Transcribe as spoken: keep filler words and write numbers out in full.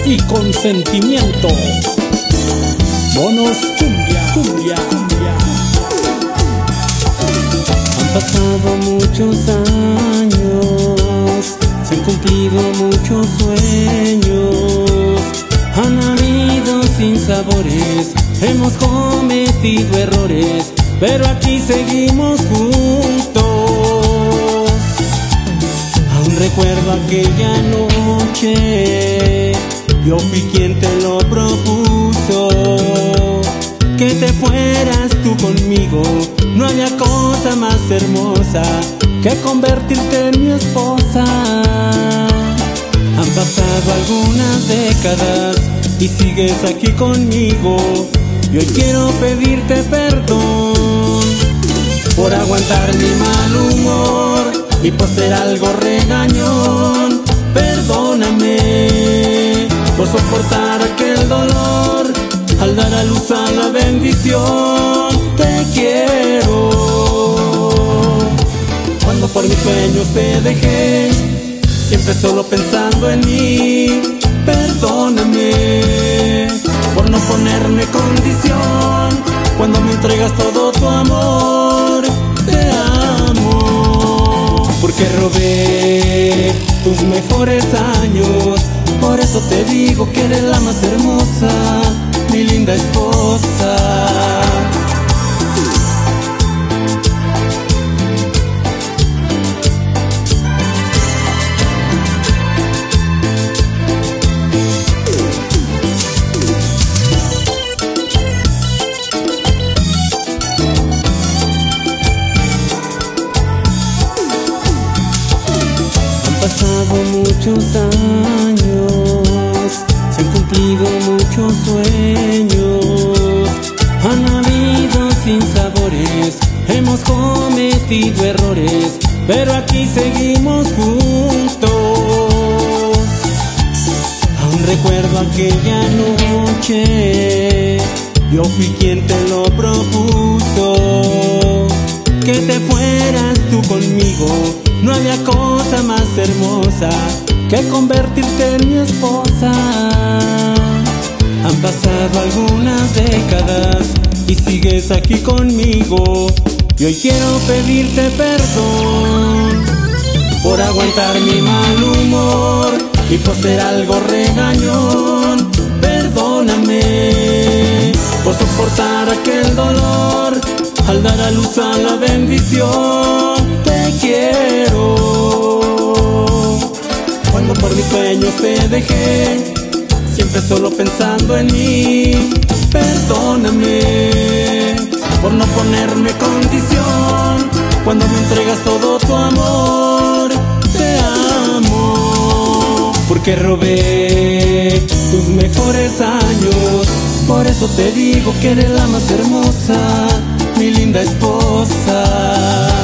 y consentimiento. Monos cumbia, cumbia, cumbia. Han pasado muchos años, se han cumplido muchos sueños, han habido sinsabores, hemos cometido errores, pero aquí seguimos juntos. Aún recuerdo aquella noche, yo fui quien te lo propuso, que te fueras tú conmigo. No había cosa más hermosa que convertirte en mi esposa. Han pasado algunas décadas y sigues aquí conmigo, y hoy quiero pedirte perdón por aguantar mi mal humor y por ser algo regañón. Perdóname por soportar aquel dolor al dar a luz a la bendición. Te quiero. Cuando por mis sueños te dejé, siempre solo pensando en mí. Perdóname por no ponerme condición cuando me entregas todo tu amor. Te amo porque robé tus mejores años. Por eso te digo que eres la más hermosa, mi linda esposa. Han pasado muchos años, se han cumplido muchos sueños, han habido sinsabores, hemos cometido errores, pero aquí seguimos juntos. Aún recuerdo aquella noche, yo fui quien te lo propuso, que te fueras tú conmigo. No había cosa más hermosa que convertirte en mi esposa. Han pasado algunas décadas y sigues aquí conmigo, y hoy quiero pedirte perdón por aguantar mi mal humor y por ser algo regañón. Perdóname por soportar aquel dolor al dar a luz a la bendición. Te quiero. Cuando por mis sueños te dejé, siempre solo pensando en mí. Perdóname por no ponerme condición cuando me entregas todo tu amor. Te amo porque robé tus mejores años. Por eso te digo que eres la más hermosa, mi linda esposa.